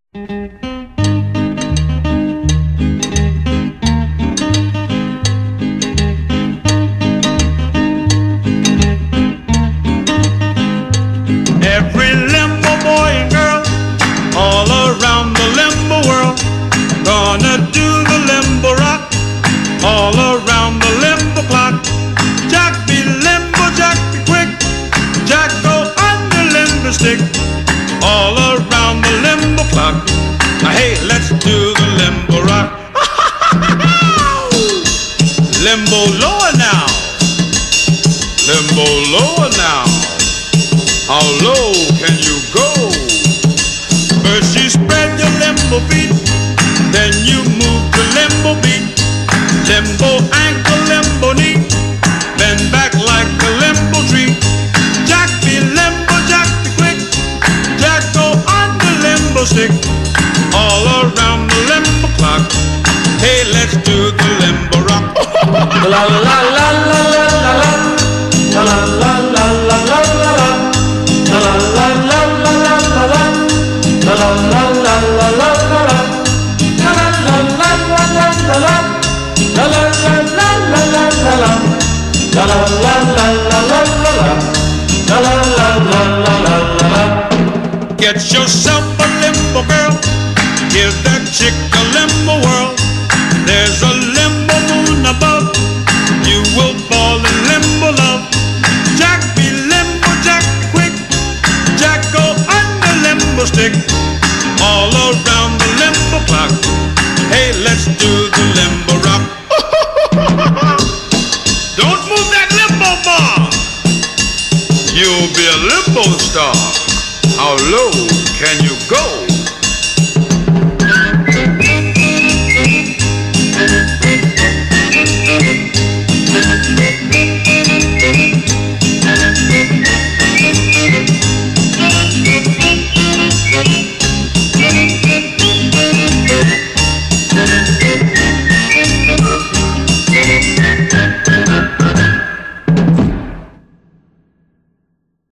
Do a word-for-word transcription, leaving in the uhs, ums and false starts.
Every limbo boy and girl all around the limbo world gonna do the limbo rock all around the limbo clock. Jack be limbo, Jack be quick, Jack go on the limbo stick all around the limbo clock. Now hey, let's do the limbo rock. Limbo lower now, limbo lower now. How low can you go? First you spread your limbo feet, then you move to limbo beat. Limbo ankle, limbo knee, bend back like a limbo tree. Jack be limbo, Jack be quick, Jack go on the limbo stick all around the limbo clock. Hey, let's do the limbo rock. La la la la la la la la la la la la la la la. La la la la la la la la. La la la la la la la la. La la la la la la la la. La la la la la la la la. La la la la la la la la. La la la la la la la. Get yourself a limbo girl, give that chick a limbo whirl. There's a limbo moon above, you will fall in limbo love. Jack be limbo, Jack be quick, Jack go on the limbo stick all around the limbo clock. Hey, let's do the limbo rock.